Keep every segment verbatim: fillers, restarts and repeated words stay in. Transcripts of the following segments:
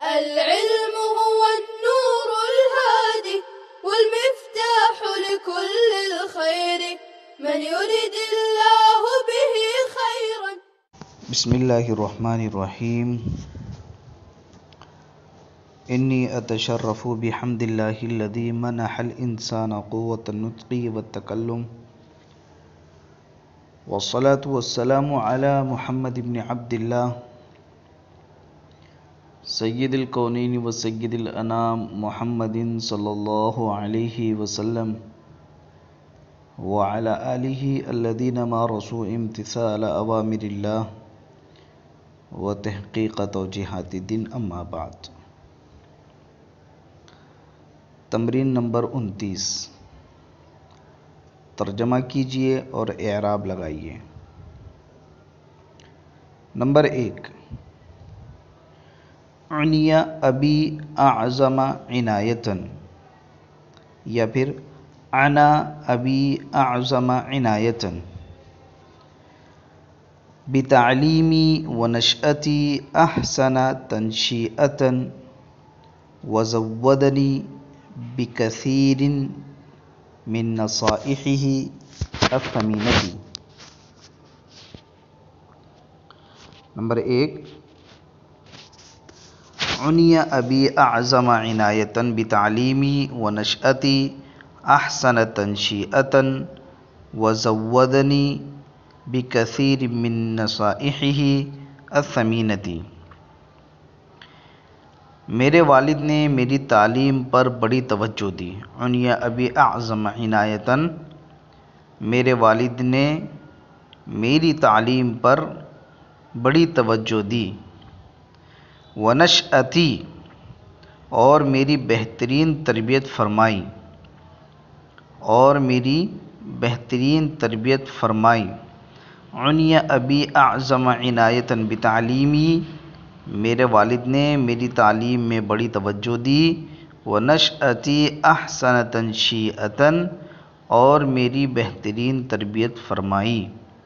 العلم هو النور الهادي والمفتاح لكل الخير من يرد الله به خيرا. بسم اللہ الرحمن الرحیم. انی اتشرف بحمد اللہ الذی منح الانسان قوة النطق والتکلم، والصلاة والسلام علی محمد بن عبد اللہ سید الکونین و سید الانام محمد صلی اللہ علیہ وسلم وعلی آلہ الذین مارسوا امتثال اوامر اللہ و تحقیق توجیہات الدین. اما بعد. تمرین نمبر انتیس. ترجمہ کیجئے اور اعراب لگائیے. نمبر ایک، عنی ابی اعظم عنایتاً، یا پھر عنا ابی اعظم عنایتاً بتعلیمی ونشأتی احسن تنشیئة وزودنی بکثیر من نصائحہ الثمینہ. نمبر ایک، عنی ابی اعظم عنایتاً بتعلیمی ونشأتی احسن تنشیئة وزودنی بکثیر من نصائحہ الثمینہ. میرے والد نے میری تعلیم پر بڑی توجہ دی. عنی ابی اعظم عنایتاً، میرے والد نے میری تعلیم پر بڑی توجہ دی. ونشأتی، اور میری بہترین تربیت فرمائی اور میری بہترین تربیت فرمائی. عنی ابی اعظم عنایتاً بتعلیمی، میرے والد نے میری تعلیم میں بڑی توجہ دی. ونشأتی احسن تنشیئة، اور میری بہترین تربیت فرمائی.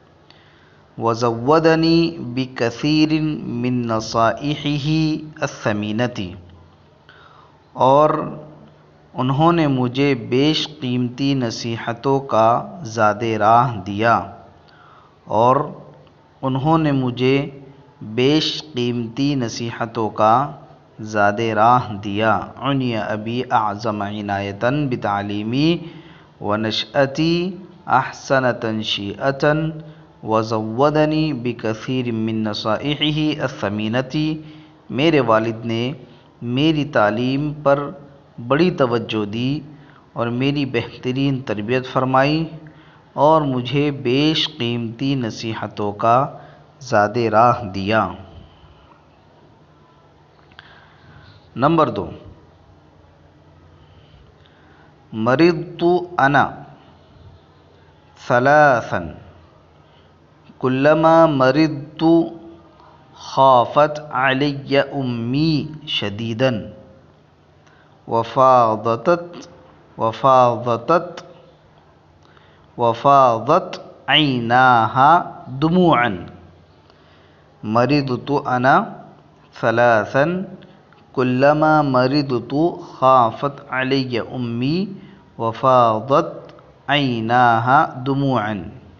وزودنی بکثیر من نصائحہ الثمینہ، اور انہوں نے مجھے بیش قیمتی نصیحتوں کا زاد راہ دیا اور انہوں نے مجھے بیش قیمتی نصیحتوں کا زاد راہ دیا. عنی ابی اعظم عنایتاً بتعلیمی ونشأتی احسن تنشیئة وزودنی بکثیر من نصائحہ الثمینہ. میرے والد نے میری تعلیم پر بڑی توجہ دی اور میری بہترین تربیت فرمائی اور مجھے بیش قیمتی نصیحتوں کا زاد راہ دیا. نمبر دو، مرضت انا ثلاثا کلما مرضت خافت علی امی شدیدا وفاضت وفاضت وفاضت عیناها دموعا. مرضت انا ثلاثا کلما مرضت خافت علی امی وفاضت عیناها دموعا.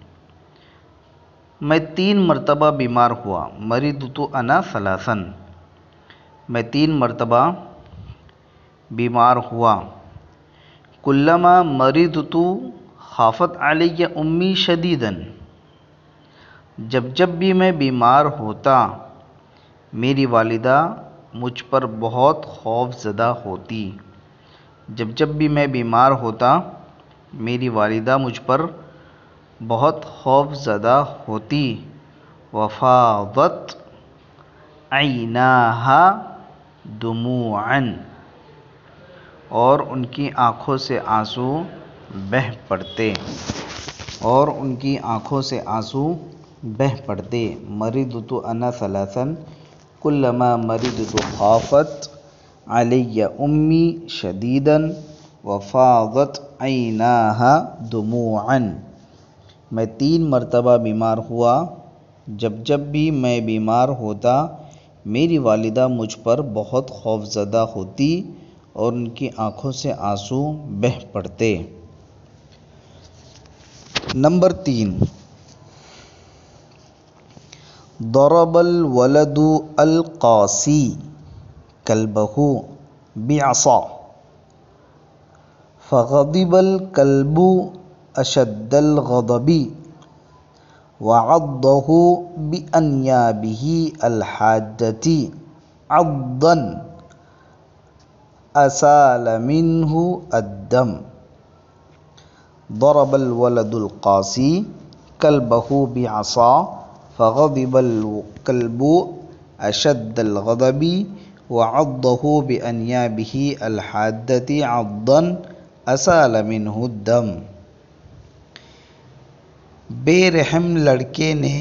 میں تین مرتبہ بیمار ہوا. مرضت انا ثلاثا، میں تین مرتبہ بیمار ہوا. کلما مرضت خافت علی امی شدیدا، جب جب بھی میں بیمار ہوتا میری والدہ مجھ پر بہت خوف زدہ ہوتی. جب جب بھی میں بیمار ہوتا میری والدہ مجھ پر بہت خوف زدہ ہوتی. وفاضت عیناها دموعا، اور ان کی آنکھوں سے آنسو بہہ پڑتے اور ان کی آنکھوں سے آنسو بہہ پڑتے. مرضت انا ثلاثا کلما مرضت خافت علی امی شدیدا وفاضت عیناها دموعا. میں تین مرتبہ بیمار ہوا. جب جب بھی میں بیمار ہوتا میری والدہ مجھ پر بہت خوف زدہ ہوتی اور ان کی آنکھوں سے آنسو بہہ پڑتے۔ نمبر تین، ضرب الولد القاسی کلبہ بعصا فغضب الکلب اشد الغضب وعضه بأنيابه الحادة عضا أسال منه الدم۔ ضرب الولد القاسي كلبه بعصا فغضب الكلب أشد الغضب وعضه بأنيابه الحادة عضا أسال منه الدم۔ بے رحم لڑکے نے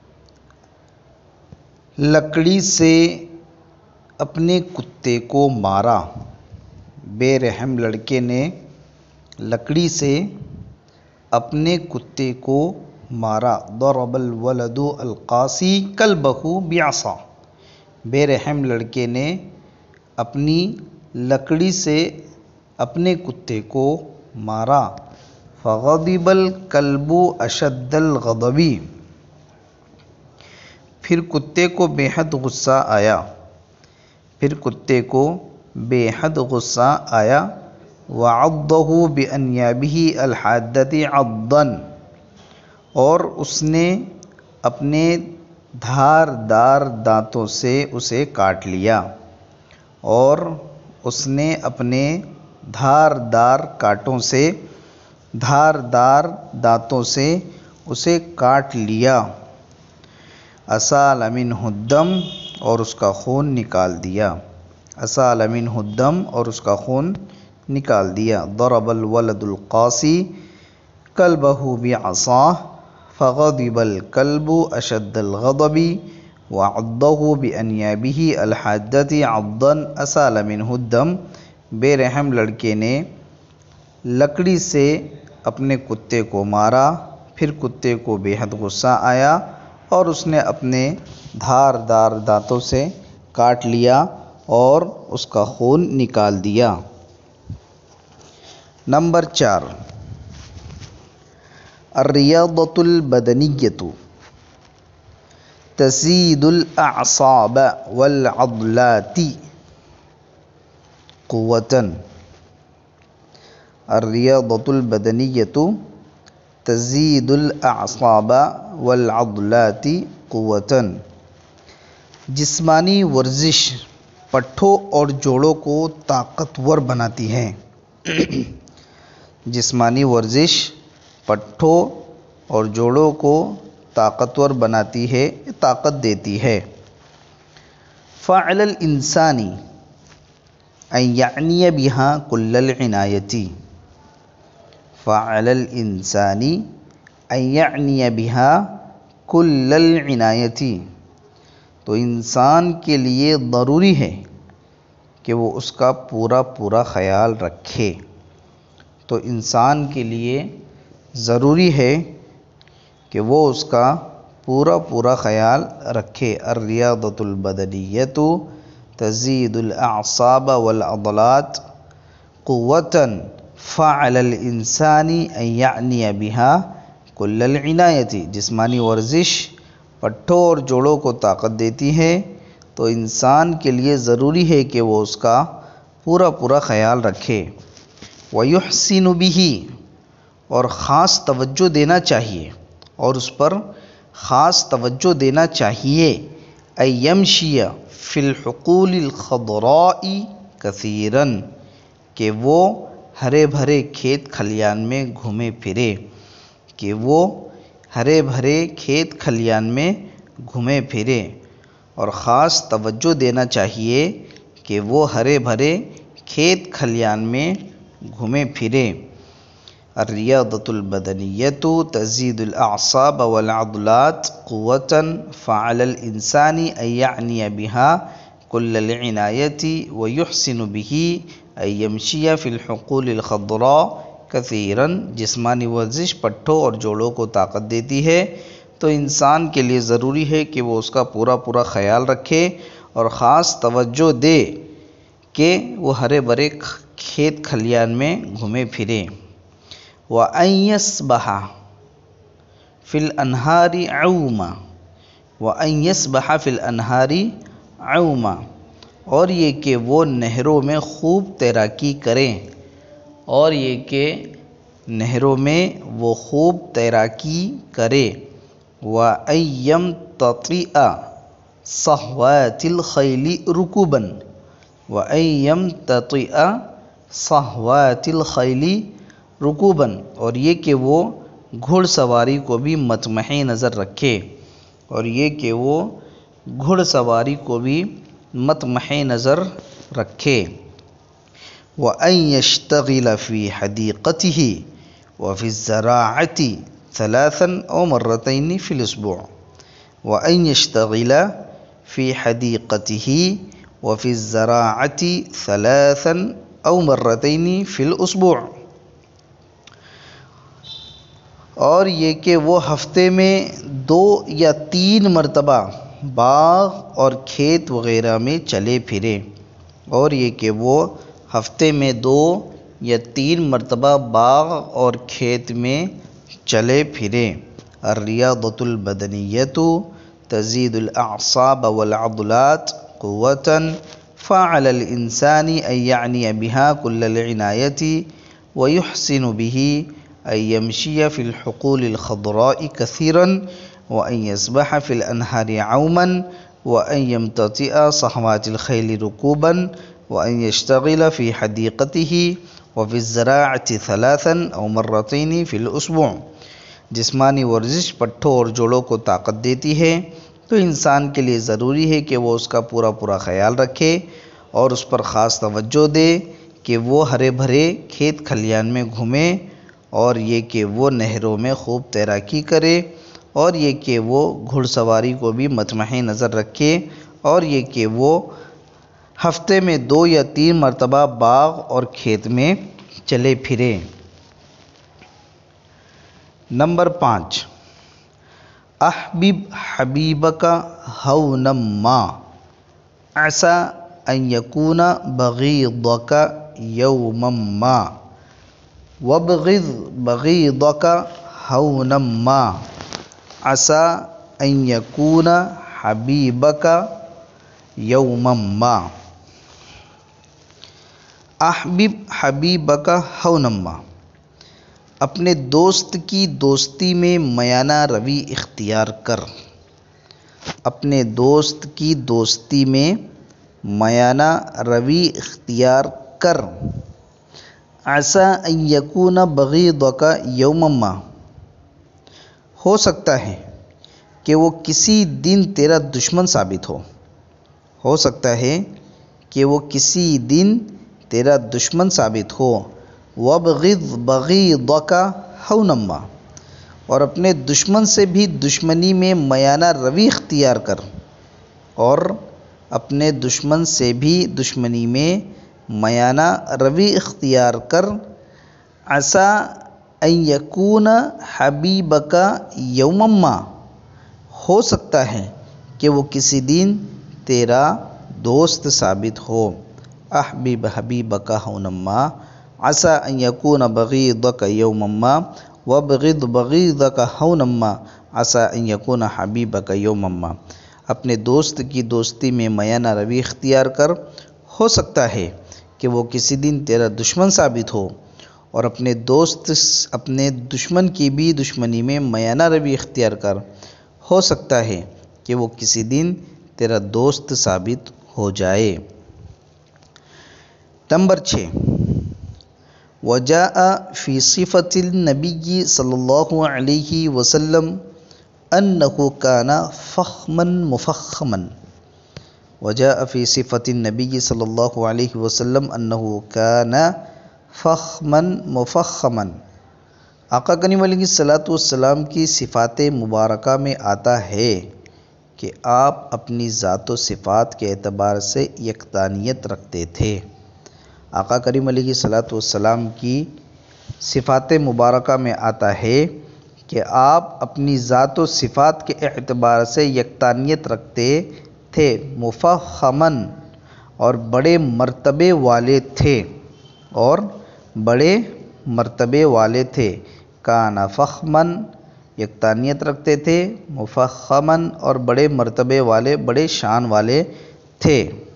لکڑی سے اپنے کتے کو مارا۔ بے رحم لڑکے نے لکڑی سے اپنے کتے کو مارا۔ ضرب الولد القاسی کلبہ بعصا، بے رحم لڑکے نے اپنی لکڑی سے اپنے کتے کو مارا۔ فغضب الکلب اشد الغضب، پھر کتے کو بے حد غصہ آیا پھر کتے کو بے حد غصہ آیا۔ وعضه بأنيابه الحادة عضا، اور اس نے اپنے دھار دار دانتوں سے اسے کاٹ لیا اور اس نے اپنے دھار دار کانٹوں سے دھار دار دانتوں سے اسے کاٹ لیا۔ اسال منہ الدم، اور اس کا خون نکال دیا۔ اسال منہ الدم، اور اس کا خون نکال دیا۔ ضرب الولد القاسی کلبہ بعصا فغضب الکلب اشد الغضب وعضه بأنيابه الحادة عضا اسال منہ الدم۔ بے رحم لڑکے نے لکڑی سے اپنے کتے کو مارا، پھر کتے کو بے حد غصہ آیا اور اس نے اپنے دھار دار دانتوں سے کاٹ لیا اور اس کا خون نکال دیا۔ نمبر چار، الریاضۃ البدنیۃ تزید الاعصاب والعضلات قوۃ۔ الریاضۃ البدنیۃ تزید الاعصاب والعضلات قوۃ، جسمانی ورزش پٹھوں اور جوڑوں کو طاقتور بناتی ہے۔ جسمانی ورزش پٹھوں اور جوڑوں کو طاقتور بناتی ہے، طاقت دیتی ہے۔ فعلی الانسان ان یعنی بها کل العنایۃ، فعلی الانسان ان یعنی بها کل العنایۃ، تو انسان کے لیے ضروری ہے کہ وہ اس کا پورا پورا خیال رکھے تو انسان کے لیے ضروری ہے کہ وہ اس کا پورا پورا خیال رکھے۔ الریاضۃ البدنیۃ تزید الاعصاب والعضلات قوۃ فعلی الانسان ان یعنی بها کل العنایۃ، جسمانی ورزش پٹھوں اور جوڑوں کو طاقت دیتی ہے تو انسان کے لیے ضروری ہے کہ وہ اس کا پورا پورا خیال رکھے۔ وَيُحْسِنُ بِهِ، اور خاص توجہ دینا چاہیے اور اس پر خاص توجہ دینا چاہیے۔ أَن يَمْشِيَ فِي الْحُقُولِ الْخَضْرَاءِ كَثِيرًا، کہ وہ ہرے بھرے کھیت کھلیان میں گھومے پھرے کہ وہ ہرے بھرے کھیت کھلیان میں گھومے پھرے اور خاص توجہ دینا چاہیے کہ وہ ہرے بھرے کھیت کھلیان میں گھومے پھرے۔ الریاضۃ البدنیۃ تزید الاعصاب والعضلات قوۃ فعلی الانسان ان یعنی بها کل العنایۃ ویحسن به ان یمشی فی الحقول الخضراء کثیرا، جسمانی ورزش پٹھوں اور جوڑوں کو طاقت دیتی ہے تو انسان کے لیے ضروری ہے کہ وہ اس کا پورا پورا خیال رکھے اور خاص توجہ دے کہ وہ ہرے بھرے کھیت کھلیان میں گھومے پھرے۔ وَأَن يَسْبَحَ فِي الْأَنْهَارِ عَوْمًا وَأَن يَسْبَحَ فِي الْأَنْهَارِ عَوْمًا، اور یہ کہ وہ نہروں میں خوب تیراکی کریں، اور یہ کہ نہروں میں وہ خوب تیراکی کرے۔ وَأَن يَمْتَطِئَ صَحْوَاتِ الْخَيْلِ رُكُوبًا وَأَن يَمْتَطِئَ صَحْوَاتِ الْخَيْلِ رُكُوبًا، اور یہ کہ وہ گھڑ سواری کو بھی مطمح نظر رکھے، اور یہ کہ وہ گھڑ سواری کو بھی مطمح نظر رکھے۔ وَأَن يَشْتَغِلَ فِي حَدِيقَتِهِ وَفِي الزَّرَاعَةِ ثَلَاثًا أَوْ مَرَّتَيْنِ فِي الْأُسْبُوعِ وَأَن يَشْتَغِلَ فِي حَدِيقَتِهِ وَفِي الزَّرَاعَةِ ثَلَاثًا أَوْ مَرَّتَيْنِ فِي الْأُسْبُوعِ، اور یہ کہ وہ ہفتے میں دو یا تین مرتبہ باغ اور کھیت وغیرہ میں چلے پھرے، اور یہ کہ وہ ہفتے میں دو یا تین مرتبہ باغ اور کھیت میں چلے پھرے۔ الریاضۃ البدنیۃ تزید الاعصاب والعضلات قوة، فعلى الإنسان أن يعنی بها كل العنایة ويحسن به أن يمشي في الحقول الخضراء كثيرا وأن يسبح في الأنهار عوما وأن يمتطئ صحوات الخيل ركوبا وأن يشتغل في حديقته وفي الزراعة ثلاثا أو مرتين في الأسبوع۔ جسمانی ورزش پٹھوں اور جوڑوں کو طاقت دیتی ہے، تو انسان کے لیے ضروری ہے کہ وہ اس کا پورا پورا خیال رکھے اور اس پر خاص توجہ دے کہ وہ ہرے بھرے کھیت کھلیان میں گھومے، اور یہ کہ وہ نہروں میں خوب تیراکی کرے، اور یہ کہ وہ گھڑ سواری کو بھی مطمح نظر رکھے، اور یہ کہ وہ ہفتے میں دو یا تین مرتبہ باغ اور کھیت میں چلے پھرے۔ نمبر پانچ، احبب حبیبک ہونا ما عسى ان یکون بغیضک یوما ما وابغض بغیضک ہونا ما عسى ان یکون حبیبک یوما ما۔ احبب حبیبک ہونا ما، اپنے دوست کی دوستی میں میانہ روی اختیار کر، اپنے دوست کی دوستی میں میانہ روی اختیار کر۔ عسى ان یکون بغیضک یوما ما، ہو سکتا ہے کہ وہ کسی دن تیرا دشمن ثابت ہو، ہو سکتا ہے کہ وہ کسی دن تیرا دشمن ثابت ہو۔ وَابْغِضْ بَغِيضَكَ هَوْنًا مَا، اور اپنے دشمن سے بھی دشمنی میں میانہ روی اختیار کر، اور اپنے دشمن سے بھی دشمنی میں میانہ روی اختیار کر۔ عَسَىٰ أَن يَكُونَ حَبِيبَكَ يَوْمًا مَا، ہو سکتا ہے کہ وہ کسی دن تیرا دوست ثابت ہو۔ احبب حبیبک ہونا ما عسى ان یکون بغیضک یوما ما وابغض بغیضک ہونا ما عسى ان یکون حبیبک یوما ما، اپنے دوست کی دوستی میں میانہ روی اختیار کر، ہو سکتا ہے کہ وہ کسی دن تیرا دشمن ثابت ہو، اور اپنے دوست اپنے دشمن کی بھی دشمنی میں میانہ روی اختیار کر، ہو سکتا ہے کہ وہ کسی دن تیرا دوست ثابت ہو جائے۔ نمبر چھ، وجاء فی صفت النبی صلی اللہ علیہ وسلم انہ کان فخما مفخما۔ وجاء فی صفت النبی صلی اللہ علیہ وسلم انہ کان فخما مفخما، آقا کریم علیہ الصلاۃ والسلام کی صفات مبارکہ میں آتا ہے کہ آپ اپنی ذات و صفات کے اعتبار سے یکتانیت رکھتے تھے۔ آقا کریم علیہ الصلاۃ والسلام کی صفات مبارکہ میں آتا ہے کہ آپ اپنی ذات و صفات کے اعتبار سے یکتانیت رکھتے تھے، مفخمن اور بڑے مرتبے والے تھے، اور بڑے مرتبے والے تھے، کان فخمن یکتانیت رکھتے تھے، مفخمن اور بڑے مرتبے والے، بڑے شان والے تھے۔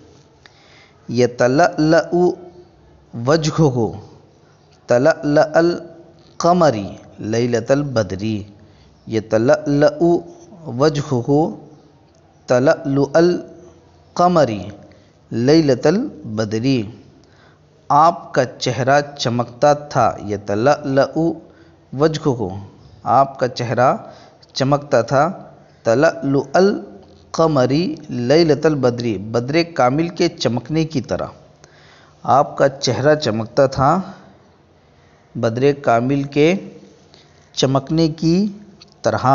یتلألأ وجہہ تلألأ القمر لیلۃ البدر، یتلألأ وجہہ تلألؤ القمر لیلۃ البدر، آپ کا چہرہ چمکتا تھا، یتلألأ وجہہ آپ کا چہرہ چمکتا تھا، تلألؤ القمر لیلۃ البدر بدر کامل کے چمکنے کی طرح، آپ کا چہرہ چمکتا تھا بدر کامل کے چمکنے کی طرح۔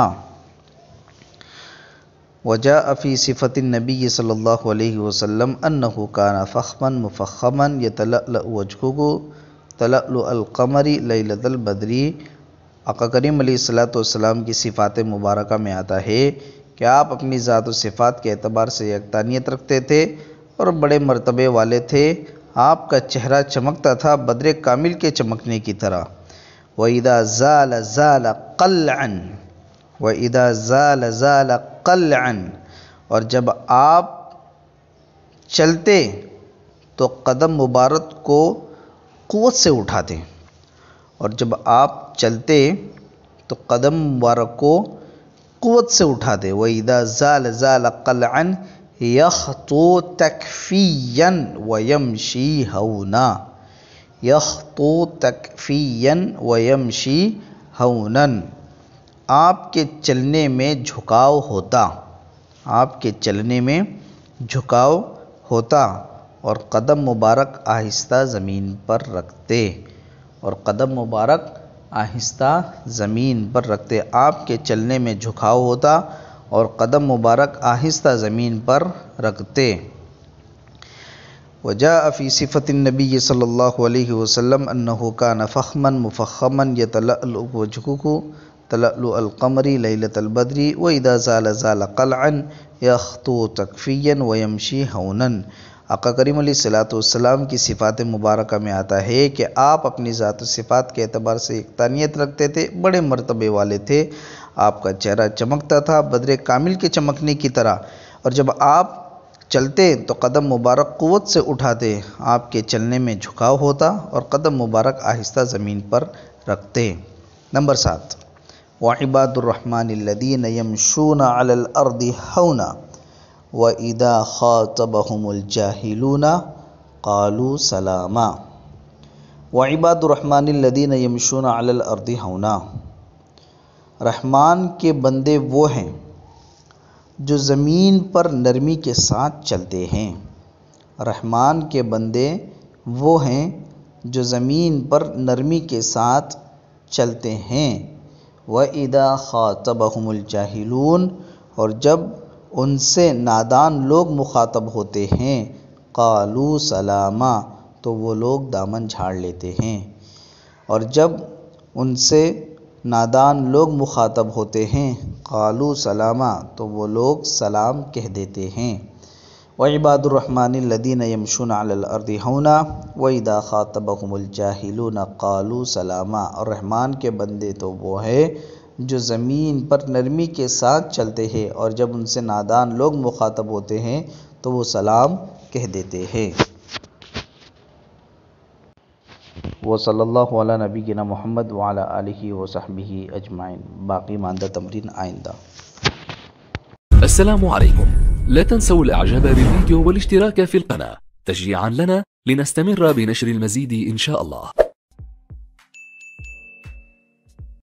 وجاء فی صفۃ النبی صلی اللہ علیہ وسلم انہ کان فخما مفخما یتلألأ وجہہ تلألؤ القمر لیلۃ البدر، آقا کریم علیہ الصلوۃ والسلام کی صفات مبارکہ میں آتا ہے کہ آپ اپنی ذات و صفات کے اعتبار سے یکتانیت رکھتے تھے اور بڑے مرتبے والے تھے، آپ کا چہرہ چمکتا تھا بدر کامل کے چمکنے کی طرح۔ وَإِذَا زَالَ زَالَ قَلْعًا وَإِذَا زَالَ زَالَ قَلْعًا اور جب آپ چلتے تو قدم مبارک کو قوت سے اٹھاتے، اور جب آپ چلتے تو قدم مبارک کو قوت سے اٹھاتے۔ وَإِذَا زَالَ زَالَ قَلْعًا يَخْطُو تَكْفِيًّا وَيَمْشِي هَوْنًا، يَخْطُو تَكْفِيًّا وَيَمْشِي هَوْنًا آپ کے چلنے میں جھکاؤ ہوتا، آپ کے چلنے میں جھکاؤ ہوتا اور قدم مبارک آہستہ زمین پر رکھتے، اور قدم مبارک آہستہ زمین پر رکھتے، آپ کے چلنے میں جھکاؤ ہوتا اور قدم مبارک آہستہ زمین پر رکھتے۔ وجاء فی صفۃ النبی صلی اللہ علیہ وسلم انہ کان فخما مفخما یتلألأ وجہہ تلألؤ القمر لیلۃ البدر وإذا زال زال قلعا یخطو تکفیا ویمشی ہونا، آقا کریم علیہ الصلوۃ والسلام کی صفات مبارکہ میں آتا ہے کہ آپ اپنی ذات و صفات کے اعتبار سے یکتانیت رکھتے تھے، بڑے مرتبے والے تھے، آپ کا چہرہ چمکتا تھا بدر کامل کے چمکنے کی طرح، اور جب آپ چلتے تو قدم مبارک قوت سے اٹھاتے، آپ کے چلنے میں جھکاؤ ہوتا اور قدم مبارک آہستہ زمین پر رکھتے۔ نمبر سات، وعباد الرحمن الذین یمشون علی الارض ہونا وَإِذَا خَاطَبَهُمُ الْجَاهِلُونَ قَالُوا سَلَامًا، وعباد الرحمن الذین یمشون علی الارض ہونا، رحمان کے بندے وہ ہیں جو زمین پر نرمی کے ساتھ چلتے ہیں، رحمان کے بندے وہ ہیں جو زمین پر نرمی کے ساتھ چلتے ہیں۔ وَإِذَا خَاطَبَهُمُ الْجَاهِلُونَ اور جب ان سے نادان لوگ مخاطب ہوتے ہیں، قَالُوا سَلَامًا تو وہ لوگ دامن جھاڑ لیتے ہیں، اور جب ان سے نادان لوگ مخاطب ہوتے ہیں، قَالُوا سَلَامًا تو وہ لوگ سلام کہہ دیتے ہیں۔ وعباد الرحمن الذین یمشون علی الارض ہونا وَإِذَا خَاطَبَهُمُ الْجَاهِلُونَ قَالُوا سَلَامًا، اور رحمان کے بندے تو وہ ہے جو زمین پر نرمی کے ساتھ چلتے ہیں، اور جب ان سے نادان لوگ مخاطب ہوتے ہیں تو وہ سلام کہہ دیتے ہیں۔ وصلی اللہ علی نبینا محمد وعلی آلہ وصحبہ اجمعین۔ باقی ماندہ تمرین آئندہ۔ السلام عليكم، لا تنسوا الاعجاب بالفيديو والاشتراك في القناة تشجيعا لنا لنستمر بنشر المزيد إن شاء الله.